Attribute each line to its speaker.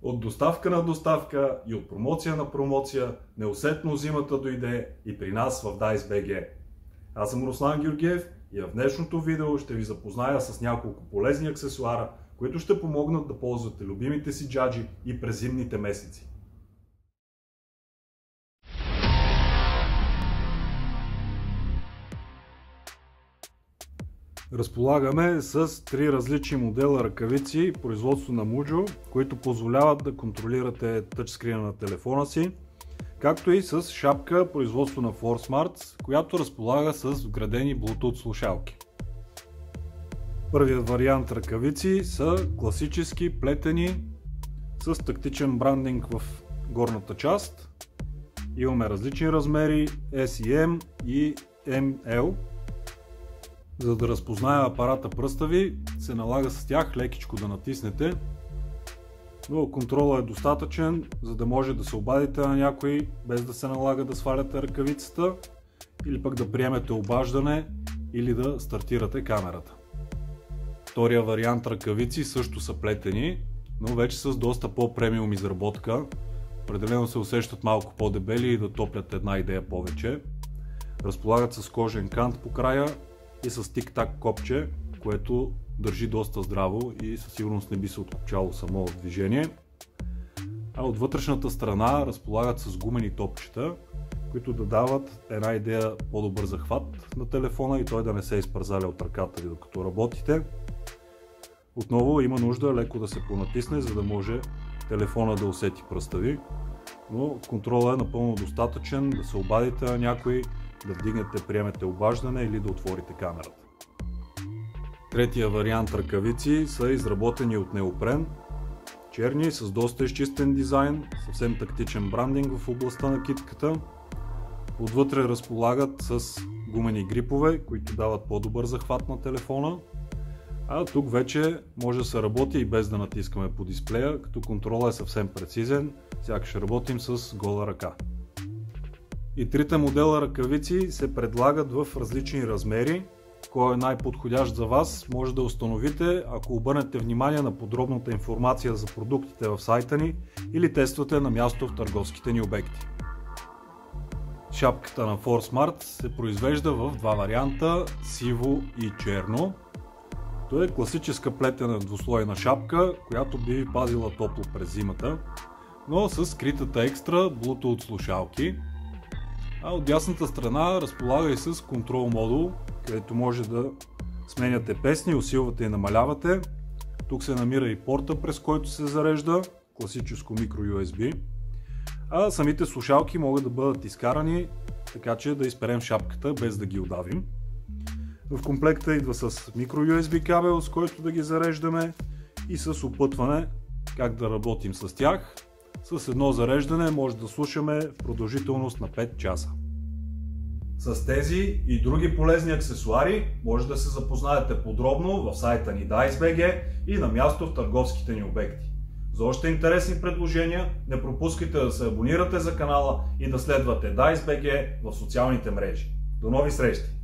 Speaker 1: От доставка на доставка и от промоция на промоция, неусетно зимата дойде и при нас в Dice.bg. Аз съм Руслан Георгиев и в днешното видео ще ви запозная с няколко полезни аксесуара, които ще помогнат да ползвате любимите си джаджи и през зимните месеци. Разполагаме с 3 различни модела ръкавици, производство на Mujo, които позволяват да контролирате тъчскрина на телефона си, както и с шапка, производство на ForSmart, която разполага с вградени Bluetooth слушалки. Първият вариант ръкавици са класически, плетени, с тактичен брандинг в горната част. Имаме различни размери S и M и ML. За да разпознае апарата пръста ви, се налага с тях лекичко да натиснете, но контролът е достатъчен, за да може да се обадите на някой без да се налага да сваляте ръкавицата или пък да приемете обаждане или да стартирате камерата. Втория вариант ръкавици също са плетени, но вече с доста по-премиум изработка. Определено се усещат малко по-дебели и да топлят една идея повече. Разполагат с кожен кант по края и с тик-так копче, което държи доста здраво и със сигурност не би се откопчало само от движение. А от вътрешната страна разполагат с гумени топчета, които да дават една идея по-добър захват на телефона и той да не се изпързаля от ръката ви докато работите. Отново има нужда леко да се понатисне, за да може телефона да усети пръста ви, но контролът е напълно достатъчен да се обадите на някой, да вдигнете, приемете обаждане или да отворите камерата. Третия вариант ръкавици са изработени от неопрен, черни с доста изчистен дизайн, съвсем тактичен брандинг в областта на китката. Отвътре разполагат с гумени грипове, които дават по-добър захват на телефона. А тук вече може да се работи и без да натискаме по дисплея, като контролът е съвсем прецизен, сякаш работим с гола ръка. И трите модела ръкавици се предлагат в различни размери. Кой е най-подходящ за вас, може да установите, ако обърнете внимание на подробната информация за продуктите в сайта ни или тествате на място в търговските ни обекти. Шапката на ForSmart се произвежда в два варианта – сиво и черно. Това е класическа плетена двуслойна шапка, която би ви пазила топло през зимата, но с скритата екстра Bluetooth слушалки. А от дясната страна разполага и с контрол модул, където може да сменяте песни, усилвате и намалявате. Тук се намира и порта, през който се зарежда, класическо микро USB. А самите слушалки могат да бъдат изкарани, така че да изперем шапката без да ги удавим. В комплекта идва с микро USB кабел, с който да ги зареждаме и с опътване как да работим с тях. С едно зареждане може да слушаме в продължителност на 5 часа. С тези и други полезни аксесуари може да се запознаете подробно в сайта ни Dice.bg и на място в търговските ни обекти. За още интересни предложения не пропускайте да се абонирате за канала и да следвате Dice.bg в социалните мрежи. До нови срещи!